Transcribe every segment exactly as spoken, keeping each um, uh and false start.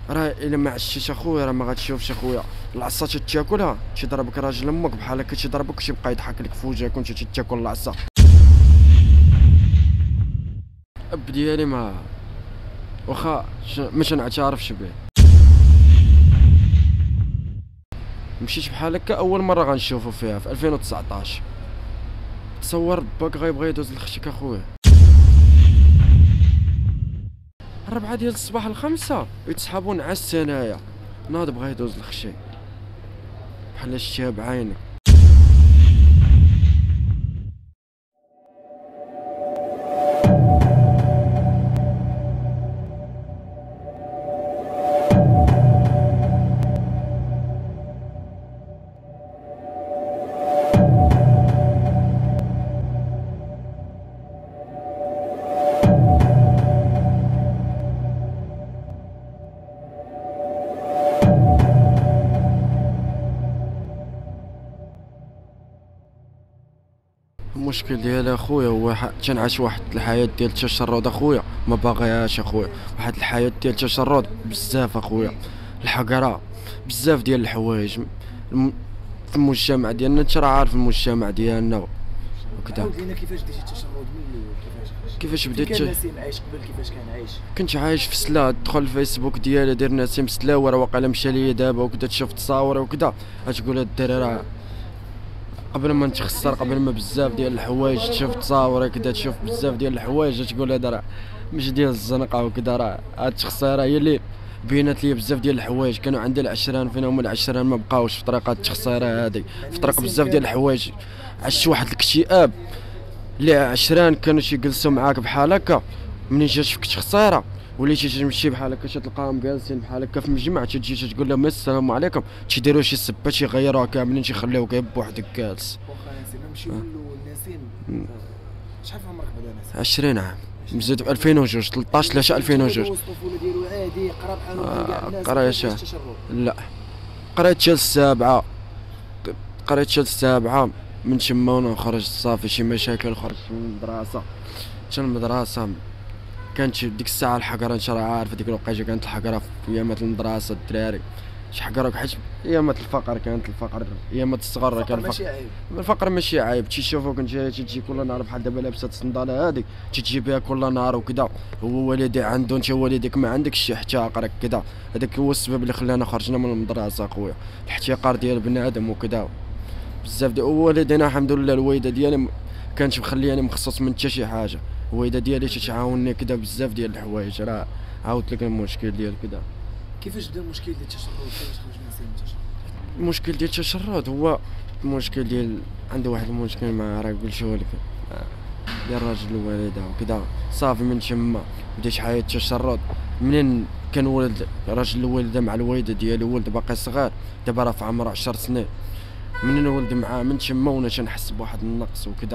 راه الا ما عشتيش اخويا راه ما غاتشوفش اخويا. العصا تتاكلها تيضربك راجل امك بحال هكا، تيضربك وتيبقى يضحك لك في وجهك وانت تتاكل العصا. الاب ديالي ما واخا ما تنعترفش به. مشيت بحال هكا اول مره غنشوفو فيها في ألفين وتسعطاش. تصور باك غيبغي يدوز لختك اخويا الربعة ديال الصباح الخمسة يتسحبوا نعس انايا ناض بغا يدوز لخشي بحال شتيها بعينك. المشكل ديال اخويا هو تنعيش واحد الحياه ديال التشرد اخويا، ما باغيهاش اخويا. واحد الحياه ديال التشرد بزاف اخويا، الحقره بزاف ديال الحوايج الم... في المجتمع ديالنا. انت راه عارف المجتمع ديالنا وكذا. عاود لينا كيفاش بديتي التشرد من الاول؟ كيفاش كيفاش بديت؟ كان نسيم عايش قبل كيفاش كان عايش؟ كنت عايش في سلا، تدخل الفيسبوك ديالي دير نسيم سلاوه راه واقيلا مشى ليا دابا وكذا، تشوف تصاور وكذا غتقول هاد الدري راه قبل ما نتخسر، قبل ما بزاف ديال الحوايج تشوف تصاور كذا، تشوف بزاف ديال الحوايج تقول هذا راه مش ديال الزنقه وكذا. راه هاد التخسيره هي اللي بينات لي بزاف ديال الحوايج. كانوا عندي العشران فين هما العشران ما بقاوش في طريقه التخسيره هذه، في طريق بزاف ديال الحوايج. عشت واحد الاكتئاب اللي عشران كانوا تيجلسوا معاك بحال هكا. منين جات فيك تخسيره وليتي تمشي بحال هكا تلقاهم جالسين بحال هكا في مجمع، تجي تقول لهم السلام عليكم، تيديروا شي سبه تيغيروها كاملين، تيخليوك غير بوحدك جالس. واخا نسيم نمشيو للاول. نسيم شحال في عمرك بعدا نسيم؟ عشرين عام. مزيد في ألفين وجوج ثلاثطاش ثلاثة ألفين وجوج. الطفوله ديالو عادي قرا بحالو بحال كاع الناس؟ قرايه لا، قريت حتى السابعه، قريت حتى السابعه من تما وانا خرجت صافي شي مشاكل، خرجت من المدرسه. حتى المدرسه كانت ديك الساعه الحقره، انت راه عارف ديك الوقيته كانت الحقره في ايامات المدرسه الدراري شي حقره، حيت ايامات الفقر كانت الفقر، ايامات الصغر كان الفقر. الفقر ماشي عيب، تيشوفوك انت تجي كل نهار بحال دابا لابسه الصنداله هذيك تجي بها كل نهار وكذا، هو والدي عنده انت والديك ما عندكش شي احتقارك كذا. هذاك هو السبب اللي خلانا خرجنا من المدرسه اخويا، الاحتقار ديال بنادم وكذا بزاف. ديال والدينا الحمد لله الوالده ديالي كانت مخلياني مخصص من حتى شي حاجه، الوالده ديالي تتعاونني كذا بزاف ديال الحوايج. راه عاودت لك المشكل ديال كذا. كيفاش بدا المشكل ديال التشرد؟ كيفاش خرج نسيم من التشرد؟ المشكل ديال التشرد هو المشكل ديال عنده واحد المشكل ما راه قلتو لك ديال الراجل الوالده وكذا. صافي من تما بديت حياة التشرد. منين كان ولد راجل الوالده مع الوالده ديالو، ولد باقي صغير دابا راه في عمره عشر سنين، منين ولد معاه من تما وانا تنحس بواحد النقص وكذا.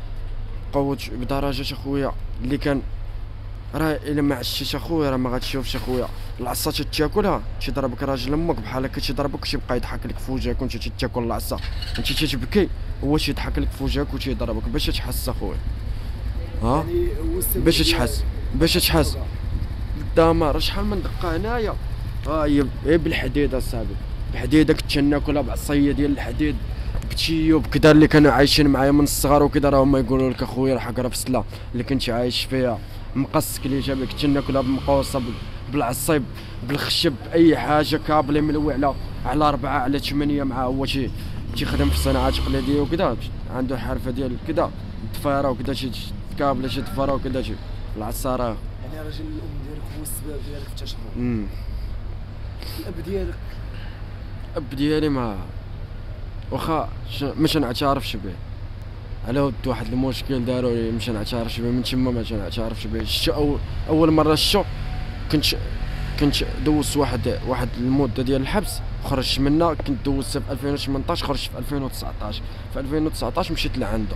قوت بدرجه اخويا اللي كان راه الا ما عشتيش اخويا راه ما غاتشوفش اخويا. العصا تتاكلها تيضربك راجل امك بحال هكا، تيضربك وتيبقى يضحك لك في وجهك وانت تتاكل العصا، انت تتبكي هو تيضحك لك في وجهك وتيضربك باش تحس اخويا. ها يعني هو السبب باش تحس باش تحس الدمار. شحال من دقه هنايا ها هي هي بالحديد اصاحبي، الحديده كنت ناكلها بعصايه ديال الحديد بتيوب كذا اللي كانوا عايشين معايا من الصغر وكذا. راه هما يقولوا لك اخويا راه حقره في سلا اللي كنت عايش فيها، مقص كليجه كنت ناكلها بمقوصه بالعصيب بالخشب اي حاجه كابلي ملوي على على اربعه على ثمانيه. مع هو شي تيخدم في صناعات تقليديه وكذا، عنده حرفه ديال كذا الضفيره وكذا، شي كابله شي ضفيره وكذا شي العصاره. يعني راجل الام ديالك هو السبب ديالك في التشرد؟ امم الاب ديالك؟ الاب ديالي ما واخا ما تنعترفش به، على ود واحد المشكل داروا لي مش نعترفش به، من تما ما تنعترفش به. شتو اول اول مره شتو كنت كنت دوزت واحد واحد المده ديال الحبس خرجت منها، كنت دوزتها في ألفين وثمنطاش خرجت في ألفين وتسعطاش. في ألفين وتسعطاش مشيت لعندو،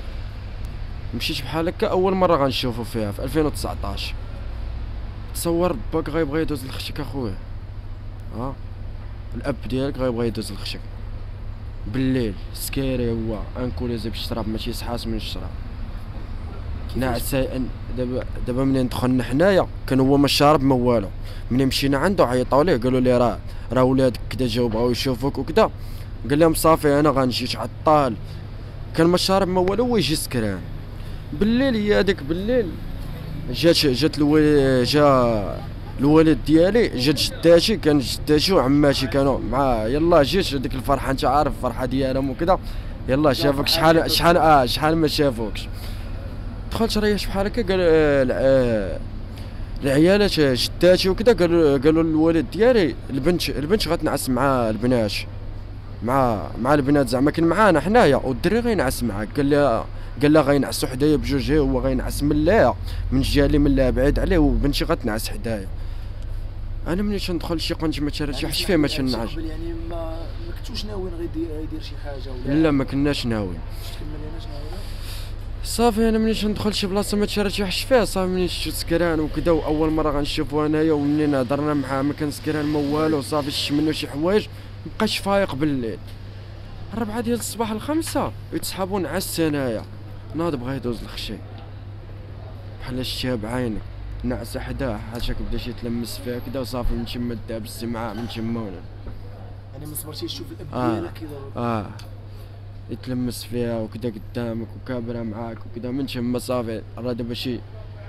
مشيت بحال هكا اول مره غنشوفو فيها في ألفين وتسعطاش. تصور باك غيبغي يدوز لختك اخويا، ها الاب ديالك غيبغي يدوز لختك بالليل سكيري، هو انكوليزي بالشراب ماشي سحاس من الشراب. ناعسه. دابا دابا ملي دخلنا حنايا كان هو ما شارب ما والو، ملي مشينا عنده عيطوا ليه قالوا لي راه راه ولادك كدا جاو بغاو يشوفوك وكدا، قال لهم صافي انا غنجي عطال. كان ما شارب ما والو ويجي سكران. بالليل هي هذيك بالليل جات جات الوالد جا الوالد ديالي، جات جداتي، كان جداتي وعماتي كانوا مع يلا جيت هذيك الفرحه انت عارف الفرحه ديالهم وكذا، يلا شافوك شحال شحال اه شحال ما شافوكش. دخلت ريحت بحال هكا قال آه آه العيالات جداتي وكذا قالوا قالوا للوالد ديالي البنت البنت غتنعس مع البنات، مع مع البنات زعما كان معانا حنايا والدري غينعس معاك. قال لي قال لها غينعسوا حدايا بجوج، هو غينعس من لا من جالي من لا بعيد عليه وبنتي غتنعس حدايا. انا ملي تندخل شي قنت ما ترتاحش فيه ما تنعش. يعني ما ما كنتوش ناويين غيدير يدير شي حاجه ولا لا ما كناش ناويين. كمل لينا شنو هو صافي انا ملي تندخل شي بلاصه ما ترتاحش فيها، صافي ملي شفت سكران وكذا واول مره غنشوفو انايا ومنين هضرنا معاه ما كان سكران ما والو، صافي شفت منه شي حوايج مبقاش فايق بالليل. الربعه ديال الصباح الخمسه يتسحبوا نعس انايا ناض بغا يدوز الخشي بحال شتيها بعينك نعسه حداه حاشاك بدا شي يتلمس فيها كدا وصافي من تما داب السمعه من تما ولا يعني ما صبرتيش تشوف الاب آه. ديالك كيضرب اه يتلمس فيها وكدا قدامك وكابره معاك وكدا من تما صافي. راه دابا شي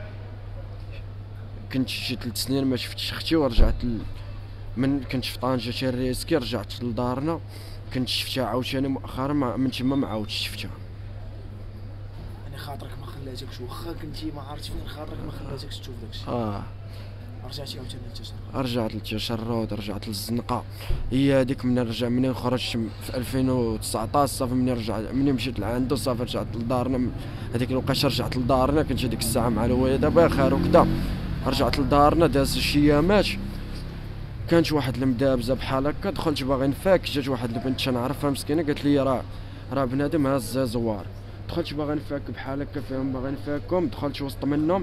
كنت شي ثلاث سنين ما شفتش اختي ورجعت ل... من كنت في طنجة شي ريسكي رجعت لدارنا كنت شفتها عاوتاني مؤخرا من تما ما عاودتش شفتها. يعني خاطرك ما خلاتكش واخا كنتي ما عرفتش فين خاطرك ما خلاتكش تشوف داكشي. اه رجعتي عاوتاني للتشرد. رجعت للتشرد رجعت للزنقه. هي هذيك من رجع منين خرجت في ألفين وتسعطاش صافي منين رجع منين مشيت لعندو صافي رجعت لدارنا. هذيك الوقيته رجعت لدارنا كنت هذيك الساعه مع الوالده بخير وكذا. رجعت لدارنا داز شي ايامات كانت واحد المدابزه بحال هكا دخلت باغي نفاك جات واحد البنت تنعرفها مسكينه قالت لي راه راه بنادم هاز زوار. دخلت باغي نفاك بحال هكا فيهم باغي نفاكهم دخلت وسط منهم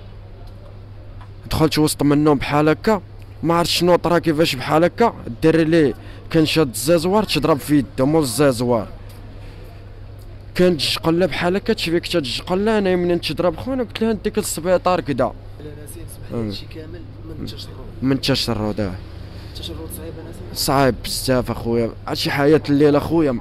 دخلت وسط منهم بحال هكا ما عرفت شنو طرا كيفاش بحال هكا الدري اللي كان شاد الزازوار تضرب في يده مول الزازوار كانت تجقله بحال هكا تشفيك تجقله انا منين تضرب خونا قلت لها نديك للسبيطار كدا. لا ناسين سمح لي هادشي كامل من التشرد. من التشرد اه التشرد صعيب ناسين. صعيب بزاف اخويا هادشي حياة الليل اخويا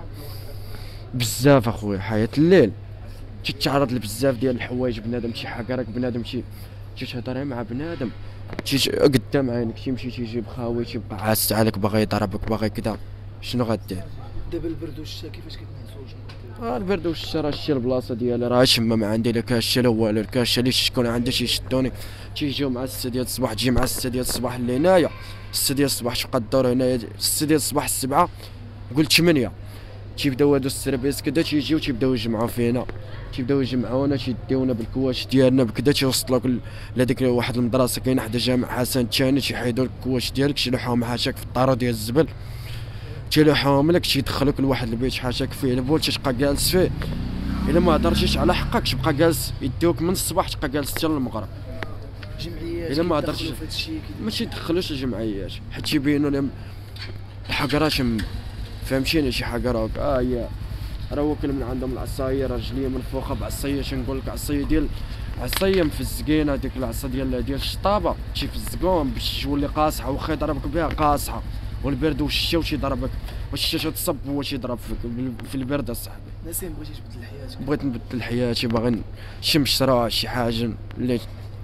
بزاف اخويا حياة الليل تتعرض لبزاف ديال الحوايج بنادم شي حقرك بنادم شي تهضر مع بنادم تيجي قدام عينك تيمشي تيجيب خاوي تيبقى عاست عليك باغي يضربك باغي كدا شنو غدير؟ دابا البرد والشتا كيفاش كتنعسوا شنو؟ اه البرد والشتا راه شتي البلاصه ديالي راه شما ما عندي لا كاشه لا والو. الكاشه اللي تكون عندي تيشدوني تيجيو مع الستة ديال الصباح تجي مع الستة ديال الصباح اللي هنايا الستة ديال الصباح تبقى الدور هنايا الستة ديال الصباح السبعة قلت ثمانية تيبداو هادو السربيس كدا تيجيو تيبداو يجمعوا فينا تيبداو يجمعونا تيديونا بالكواش ديالنا بكدا تيوصلوك لهاديك واحد المدرسه كاينه حدا جامع حسن الثاني تيحيدوا لك الكواش ديالك تيلوحوهم حاشاك في الطارو ديال الزبل تيلوحوهم لك تيدخلوك لواحد البيت حاشاك فيه البول تبقى جالس فيه الا ما هضرتيش على حقك تبقى جالس يديوك من الصباح تبقى جالس حتى للمغرب. جمعيات الا ما هضرتش في هادشي ماشي يدخلوش الجمعيات حيت تيبينوا لهم الحقرات فهمتيني شي حقره اه هي راه واكل من عندهم العصايه رجليه منفوخه بعصايه شنقول لك عصايه ديال عصايه مفزقين هذيك العصا ديال ديال الشطابه تيفزقوهم باش تولي قاصحه واخا يضربك بها قاصحه والبرد والشتا واش يضربك واش الشتا تصب هو تيضرب فيك في البرد اصاحبي. ناسين بغيتي تبدل حياتك؟ بغيت نبدل حياتي باغي نشمش راه شي حاجه اللي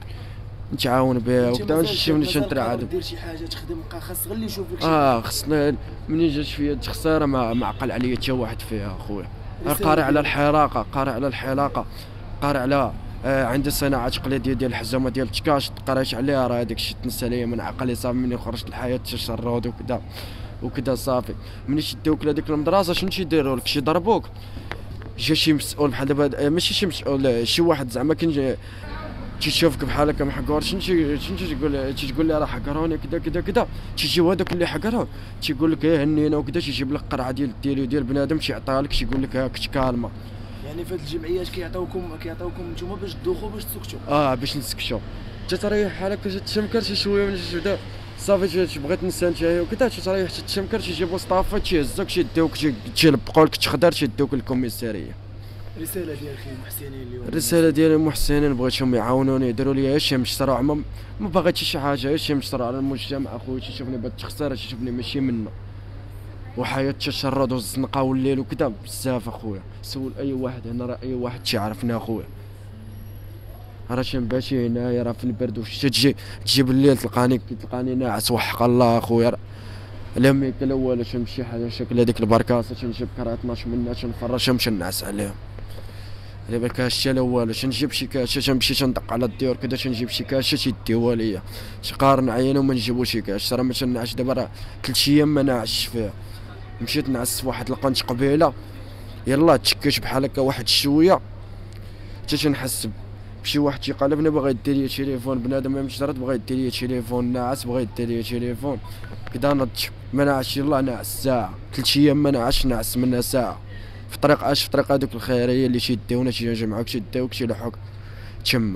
نتعاون بها وكذا نمشي ملي تنترعد دير شي حاجه تخدم بقى خاص غير اللي يشوف لك. اه خصنا منين جات فيا الخساره ما ما عقل عليا حتى واحد فيها اخويا. قاري على الحراقه قاري على الحلاقه قاري على آه عندي صناعه تقليديه ديال الحزومه ديال التكاش قريت عليها راه هذاك الشيء تنسى ليا من عقلي صافي منين خرجت الحياه تشرد وكذا وكذا صافي. منين شدوك لهذيك المدرسه شنو تيديروا لك تيضربوك جا شي مسؤول بحال دابا ماشي شي مسؤول شي واحد زعما كان تيشوفك بحال هكا محقور شنو شنو تيقول تيقول لي راه حقروني كذا كذا كذا تيجيو هذوك اللي حقروا تيقول لك ايه هنينا وكذا تيجيب لك قرعه ديال الديلي ديال بنادم تيعطيها لك تيقول لك هاك تكالما. يعني في هاد الجمعيات كيعطيوكم كيعطيوكم نتوما باش تدوخوا باش تسكتوا. اه باش نسكتوا تتريح بحال هكا تتشمكر شي شويه من تبدا صافي بغيت نسى نتايا وكذا تتريح تتشمكر تيجيبوا صافي تيهزوك تيديوك تيلبقوا لك تخدر تيدوك للكوميساريه. رساله ديال اخي المحسنين اليوم. الرساله ديال المحسنين بغيتهم يعاونوني يديروا لي شي مشروع، ما ما باغيتش شي حاجه، شي مشروع على المجتمع اخويا. تيشوفني بالتخساره، تيشوفني ماشي منه، وحياة التشرد والزنقه والليل وكذا بزاف اخويا. سول اي واحد هنا، راه اي واحد تيعرفني اخويا، راه شنباتي هنايا، راه في البرد والشتا تجي تجي بالليل تلقاني تلقاني ناعس وحق الله اخويا. لا ميك لا والو، تمشي حاجه شكل هذيك البركاسه، تنجيب كرا اثناش منها تنفرشها نمشي نعس عليهم. لا ما كاش لا والو، تنجيب شي كاشه تنمشي تندق على الديور كذا، تنجيب شي كاشه تيديوها ليا، تقارن عينه وما نجيبو شي كاش. راه ما تنعش دابا، راه ثلاث ايام ما نعسش فيها. مشيت نعس في واحد القنت قبيله، يلا تشكيت بحال هكا واحد شويه، حتى تنحس بشي واحد تيقلبني باغي يدير لي تليفون. بنادم ما مشرد بغا يدير لي تليفون، ناعس بغا يدير لي تليفون كدا، نض ما نعس. يلا نعس ساعه، ثلاث ايام ما نعس، نعس منها ساعه في طريق اش في طريق هذوك الخيريه اللي تيديونا تيجمعوك تيديوك تيلحوك تما.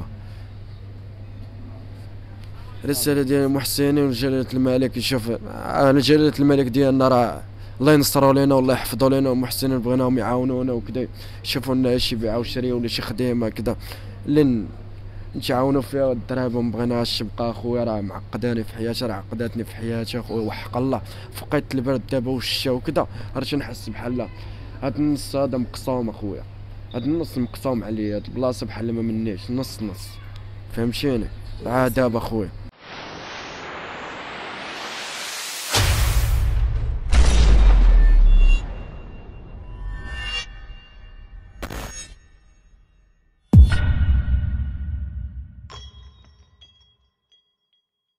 رسالة ديال المحسنين وجلالة الملك. يشوف آه جلالة الملك ديالنا راه الله ينصروا لينا والله يحفظوا لينا، والمحسنين بغيناهم يعاونونا وكذا، يشوفوا لنا شي بيعه وشريه ولا شي خدمه كذا اللي نتعاونوا فيها. الدرهم ما بغيناهاش تبقى اخويا، راه معقداني في حياتي، راه عقداتني في حياتي اخويا وحق الله. فقيت البرد دابا والشتا وكذا، راه تنحس بحال هاد النص هذا مقصوم اخويا، هاد النص مقسوم عليا، هاد البلاصه بحال ما منيش، نص نص فهمتيني. عاد دابا اخويا